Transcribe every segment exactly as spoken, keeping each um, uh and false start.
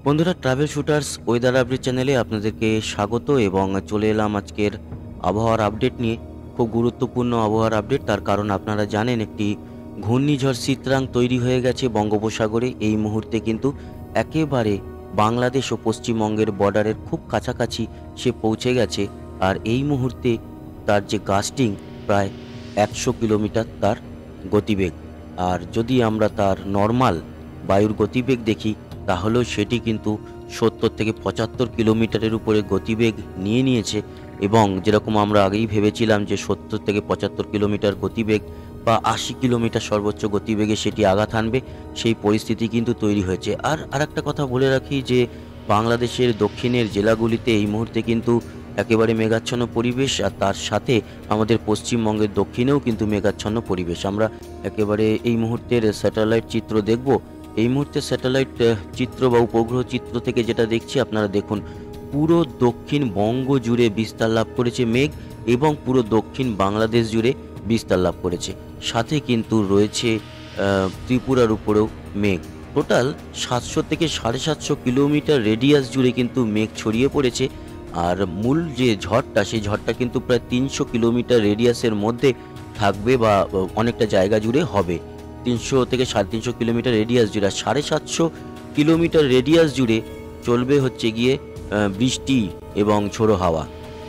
বন্ধুরা, travel shooters weather update চ্যানেলে আপনাদেরকে স্বাগত এবং চলে এলাম আজকের আবহাওয়ার আপডেট নিয়ে। খুব গুরুত্বপূর্ণ আবহাওয়ার আপডেট, তার কারণ আপনারা জানেন একটি ঘূর্ণিঝড় সিতরাং তৈরি হয়ে গেছে বঙ্গোপসাগরে। এই মুহূর্তে কিন্তু একেবারে বাংলাদেশ ও পশ্চিমবঙ্গের বর্ডারের খুব কাছাকাছি সে পৌঁছে গেছে। আর এই মুহূর্তে তার যে গাস্টিং প্রায় একশো কিলোমিটার তার গতিবেগ। আর যদি আমরা তার নর্মাল বায়ুর গতিবেগ দেখি তাহলেও সেটি কিন্তু সত্তর থেকে পঁচাত্তর কিলোমিটারের উপরে গতিবেগ নিয়ে নিয়েছে। এবং যেরকম আমরা আগেই ভেবেছিলাম যে সত্তর থেকে পঁচাত্তর কিলোমিটার গতিবেগ বা আশি কিলোমিটার সর্বোচ্চ গতিবেগে সেটি আঘাত হানবে, সেই পরিস্থিতি কিন্তু তৈরি হয়েছে। আর আরেকটা কথা বলে রাখি যে বাংলাদেশের দক্ষিণের জেলাগুলিতে এই মুহূর্তে কিন্তু একেবারে মেঘাচ্ছন্ন পরিবেশ, আর তার সাথে আমাদের পশ্চিমবঙ্গের দক্ষিণেও কিন্তু মেঘাচ্ছন্ন পরিবেশ। আমরা একেবারে এই মুহূর্তের স্যাটেলাইট চিত্র দেখব। এই মুহূর্তে স্যাটেলাইট চিত্র বা উপগ্রহ চিত্র থেকে যেটা দেখছি, আপনারা দেখুন পুরো দক্ষিণবঙ্গ জুড়ে বিস্তার লাভ করেছে মেঘ এবং পুরো দক্ষিণ বাংলাদেশ জুড়ে বিস্তার লাভ করেছে। সাথে কিন্তু রয়েছে ত্রিপুরার উপরেও মেঘ। টোটাল সাতশো থেকে সাড়ে সাতশো কিলোমিটার রেডিয়াস জুড়ে কিন্তু মেঘ ছড়িয়ে পড়েছে। আর মূল যে ঝড়টা, সেই ঝড়টা কিন্তু প্রায় তিনশো কিলোমিটার রেডিয়াসের মধ্যে থাকবে বা অনেকটা জায়গা জুড়ে হবে। তিনশো থেকে সাড়ে তিনশো কিলোমিটার রেডিয়াস জুড়ে, সাড়ে সাতশো কিলোমিটার রেডিয়াস জুড়ে চলবে হচ্ছে গিয়ে বৃষ্টি এবং ঝোড়ো হাওয়া।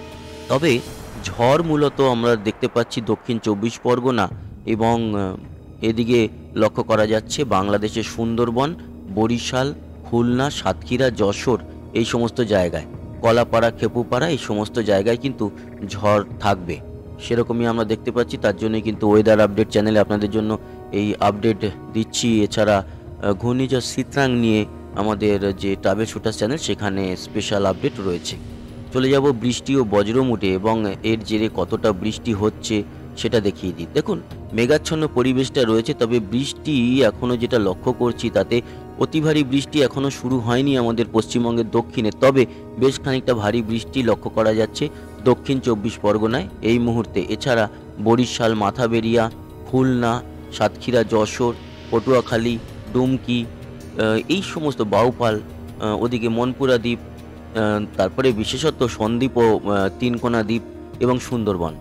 তবে ঝড় মূলত আমরা দেখতে পাচ্ছি দক্ষিণ চব্বিশ পরগনা এবং এদিকে লক্ষ্য করা যাচ্ছে বাংলাদেশের সুন্দরবন, বরিশাল, খুলনা, সাতক্ষীরা, যশোর, এই সমস্ত জায়গায়, কলাপাড়া, খেপুপাড়া, এই সমস্ত জায়গায় কিন্তু ঝড় থাকবে সেরকমই আমরা দেখতে পাচ্ছি। তার জন্য কিন্তু ওয়েদার আপডেট চ্যানেলে আপনাদের জন্য এই আপডেট দিচ্ছি। এছাড়া ঘূর্ণিঝড় সিতরাং নিয়ে আমাদের যে ট্রাভেল শুটার্স চ্যানেল, সেখানে স্পেশাল আপডেট রয়েছে। চলে যাব বৃষ্টি ও বজ্রমুটে এবং এর জেরে কতটা বৃষ্টি হচ্ছে সেটা দেখিয়ে দিই। দেখুন, মেঘাচ্ছন্ন পরিবেশটা রয়েছে, তবে বৃষ্টি এখনও যেটা লক্ষ্য করছি তাতে অতি ভারী বৃষ্টি এখনও শুরু হয়নি আমাদের পশ্চিমবঙ্গের দক্ষিণে। তবে বেশ খানিকটা ভারী বৃষ্টি লক্ষ্য করা যাচ্ছে দক্ষিণ চব্বিশ পরগনায় এই মুহূর্তে। এছাড়া বরিশাল, মাথাবেরিয়া, খুলনা, সাতক্ষীরা, যশোর, পটুয়াখালী, ডুমকি, এই সমস্ত বাউপাল, ওদিকে মনপুরা দ্বীপ, তারপরে বিশেষত সন্দ্বীপ ও তিনকোনা দ্বীপ এবং সুন্দরবন,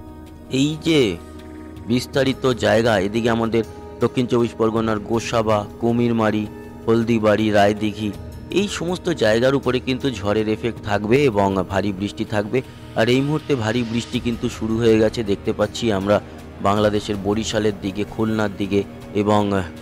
এই যে বিস্তারিত জায়গা, এদিকে আমাদের দক্ষিণ চব্বিশ পরগনার গোসাবা, কুমিরমারি, হলদিবাড়ি, রায়দিঘি, এই সমস্ত জায়গার উপরে কিন্তু ঝড়ের এফেক্ট থাকবে এবং ভারী বৃষ্টি থাকবে। আর এই মুহূর্তে ভারী বৃষ্টি কিন্তু শুরু হয়ে গেছে, দেখতে পাচ্ছি আমরা বাংলাদেশের বরিশালের দিকে, খুলনার দিকে এবং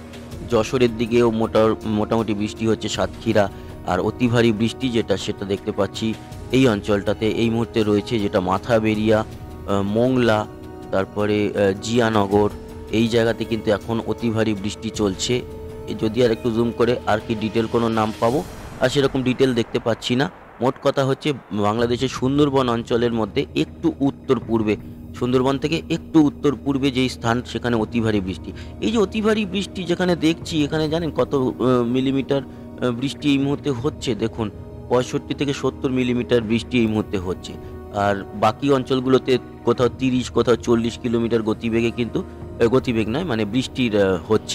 যশোরের দিকেও মোটা মোটামুটি বৃষ্টি হচ্ছে, সাতক্ষীরা। আর অতি ভারী বৃষ্টি যেটা, সেটা দেখতে পাচ্ছি এই অঞ্চলটাতে এই মুহূর্তে রয়েছে, যেটা মাথাবেরিয়া, মোংলা, তারপরে জিয়ানগর, এই জায়গাতে কিন্তু এখন অতি ভারী বৃষ্টি চলছে। যদি আর একটু জুম করে আর কি ডিটেল কোনো নাম পাবো, আর সেরকম ডিটেল দেখতে পাচ্ছি না। মোট কথা হচ্ছে বাংলাদেশের সুন্দরবন অঞ্চলের মধ্যে একটু উত্তর পূর্বে, সুন্দরবন থেকে একটু উত্তর পূর্বে যেই স্থান, সেখানে অতি ভারী বৃষ্টি। এই যে অতি ভারী বৃষ্টি যেখানে দেখছি, এখানে জানেন কত মিলিমিটার বৃষ্টি এই মুহূর্তে হচ্ছে? দেখুন, পঁয়ষট্টি থেকে সত্তর মিলিমিটার বৃষ্টি এই মুহূর্তে হচ্ছে। আর বাকি অঞ্চলগুলোতে কোথাও তিরিশ, কোথাও চল্লিশ কিলোমিটার গতিবেগে কিন্তু, গতিবেগ নয় মানে বৃষ্টির হচ্ছে।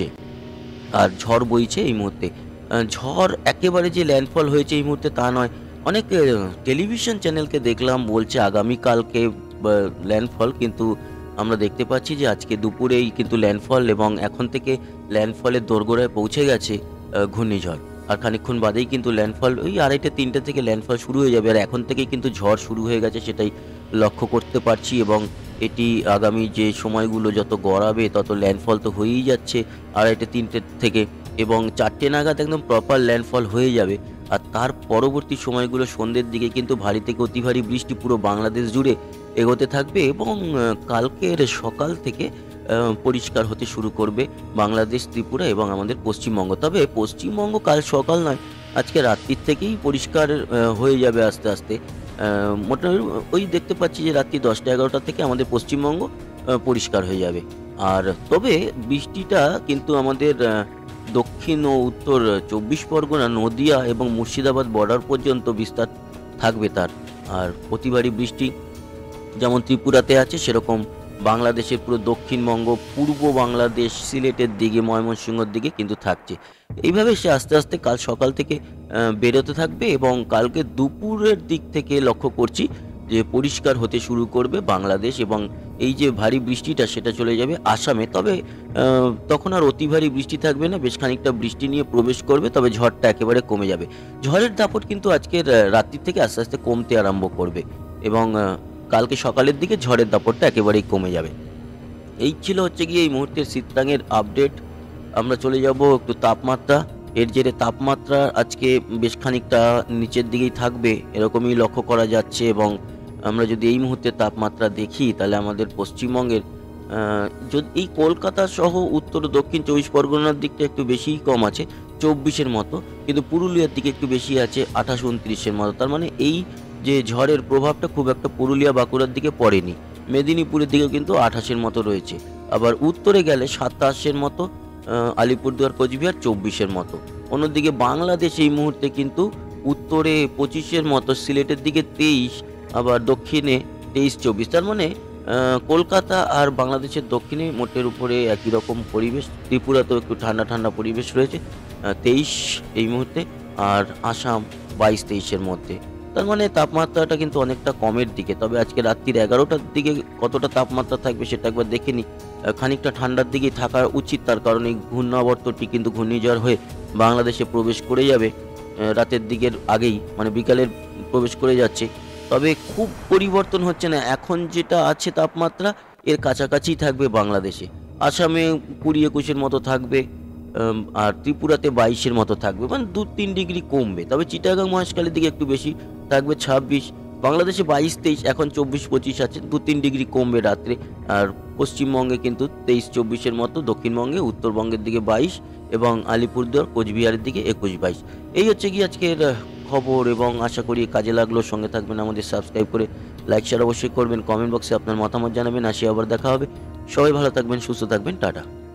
আর ঝড় বইছে এই মুহূর্তে। ঝড় একেবারে যে ল্যান্ডফল হয়েছে এই মুহূর্তে তা নয়। অনেক টেলিভিশন চ্যানেলকে দেখলাম বলছে আগামীকালকে ল্যান্ডফল, কিন্তু আমরা দেখতে পাচ্ছি যে আজকে দুপুরেই কিন্তু ল্যান্ডফল, এবং এখন থেকে ল্যান্ডফলের দোরগোড়ায় পৌঁছে গেছে ঘূর্ণিঝড়। আর খানিকক্ষণ বাদেই কিন্তু ল্যান্ডফল, ওই আড়াইটে তিনটে থেকে ল্যান্ডফল শুরু হয়ে যাবে। আর এখন থেকেই কিন্তু ঝড় শুরু হয়ে গেছে, সেটাই লক্ষ্য করতে পারছি। এবং এটি আগামী যে সময়গুলো যত গড়াবে তত ল্যান্ডফল তো হয়েই যাচ্ছে আড়াইটে তিনটে থেকে, এবং চারটে নাগাদ একদম প্রপার ল্যান্ডফল হয়ে যাবে। আর তার পরবর্তী সময়গুলো সন্ধ্যের দিকে কিন্তু ভারী থেকে অতি ভারী বৃষ্টি পুরো বাংলাদেশ জুড়ে এগোতে থাকবে এবং কালকের সকাল থেকে পরিষ্কার হতে শুরু করবে বাংলাদেশ, ত্রিপুরা এবং আমাদের পশ্চিমবঙ্গ। তবে পশ্চিমবঙ্গ কাল সকাল নয়, আজকে রাত্রির থেকেই পরিষ্কার হয়ে যাবে আস্তে আস্তে। মোটামুটি ওই দেখতে পাচ্ছি যে রাত্রি দশটা এগারোটা থেকে আমাদের পশ্চিমবঙ্গ পরিষ্কার হয়ে যাবে। আর তবে বৃষ্টিটা কিন্তু আমাদের দক্ষিণ ও উত্তর চব্বিশ পরগনা, নদিয়া এবং মুর্শিদাবাদ বর্ডার পর্যন্ত বিস্তার থাকবে তার। আর অতি ভারী বৃষ্টি যেমন ত্রিপুরাতে আছে, সেরকম বাংলাদেশের পুরো দক্ষিণবঙ্গ, পূর্ব বাংলাদেশ, সিলেটের দিকে, ময়মনসিংহের দিকে কিন্তু থাকছে। এইভাবে সে আস্তে আস্তে কাল সকাল থেকে আহ, বেরোতে থাকবে এবং কালকে দুপুরের দিক থেকে লক্ষ্য করছি যে পরিষ্কার হতে শুরু করবে বাংলাদেশ, এবং এই যে ভারী বৃষ্টিটা সেটা চলে যাবে আসামে। তবে আহ, তখন আর অতি ভারী বৃষ্টি থাকবে না, বেশ খানিকটা বৃষ্টি নিয়ে প্রবেশ করবে, তবে ঝড়টা একেবারে কমে যাবে। ঝড়ের দাপট কিন্তু আজকের আহ, রাত্রির থেকে আস্তে আস্তে কমতে আরম্ভ করবে এবং আহ, কালকে সকালের দিকে ঝড়ের দাপটটা একেবারেই কমে যাবে। এই ছিল হচ্ছে গিয়ে এই মুহূর্তের শীতরাঙের আপডেট। আমরা চলে যাব একটু তাপমাত্রা। এর জেরে তাপমাত্রা আজকে বেশ খানিকটা নিচের দিকেই থাকবে এরকমই লক্ষ্য করা যাচ্ছে, এবং আমরা যদি এই মুহূর্তে তাপমাত্রা দেখি তাহলে আমাদের পশ্চিমবঙ্গের আহ, যদি এই কলকাতা সহ উত্তর ও দক্ষিণ চব্বিশ পরগনার দিকটা একটু বেশিই কম আছে, চব্বিশের মতো, কিন্তু পুরুলিয়ার দিকে একটু বেশি আছে, আঠাশ উনত্রিশের মতো। তার মানে এই যে ঝড়ের প্রভাবটা খুব একটা পুরুলিয়া বাঁকুড়ার দিকে পড়েনি। মেদিনীপুরের দিকেও কিন্তু আঠাশের মতো রয়েছে। আবার উত্তরে গেলে সাতাশের মতো, আহ, আলিপুরদুয়ার কোচবিহার চব্বিশের মতো। অন্যদিকে বাংলাদেশ এই মুহূর্তে কিন্তু উত্তরে পঁচিশের মতো, সিলেটের দিকে তেইশ, আবার দক্ষিণে তেইশ চব্বিশ। তার মানে আহ, কলকাতা আর বাংলাদেশের দক্ষিণে মোটের উপরে একই রকম পরিবেশ। ত্রিপুরাতেও একটু ঠান্ডা ঠান্ডা পরিবেশ রয়েছে, তেইশ এই মুহূর্তে, আর আসাম বাইশ তেইশের মধ্যে। তার মানে তাপমাত্রাটা কিন্তু অনেকটা কমের দিকে। তবে আজকে রাত্রির এগারোটার দিকে কতটা তাপমাত্রা থাকবে সেটা একবার দেখে নিই। আহ, খানিকটা ঠান্ডার দিকেই থাকা উচিত, তার কারণ এই ঘূর্ণাবর্তটি কিন্তু ঘূর্ণিঝড় হয়ে বাংলাদেশে প্রবেশ করে যাবে আহ, রাতের দিকের আগেই, মানে বিকালের প্রবেশ করে যাচ্ছে। তবে খুব পরিবর্তন হচ্ছে না, এখন যেটা আছে তাপমাত্রা এর কাছাকাছি থাকবে বাংলাদেশে। আসামে কুড়ি একুশের মতো থাকবে, আম, আর ত্রিপুরাতে বাইশের মতো থাকবে, মানে দু তিন ডিগ্রি কমবে। তবে চিটাগাং মহেশখালীর দিকে একটু বেশি থাকবে, ছাব্বিশ। বাংলাদেশে বাইশ তেইশ, এখন চব্বিশ পঁচিশ আছে, দু তিন ডিগ্রি কমবে রাত্রে। আর পশ্চিমবঙ্গে কিন্তু তেইশ চব্বিশের মতো, দক্ষিণবঙ্গে উত্তরবঙ্গের দিকে বাইশ, এবং আলিপুরদুয়ার কোচবিহারের দিকে একুশ বাইশ। এই হচ্ছে কি আজকের আহ, খবর, এবং আশা করি কাজে লাগলো। সঙ্গে থাকবেন, আমাদের সাবস্ক্রাইব করে লাইক শেয়ার অবশ্যই করবেন, কমেন্ট বক্সে আপনার মতামত জানাবেন। আসি আবার দেখা হবে। সবাই ভালো থাকবেন, সুস্থ থাকবেন, টাটা।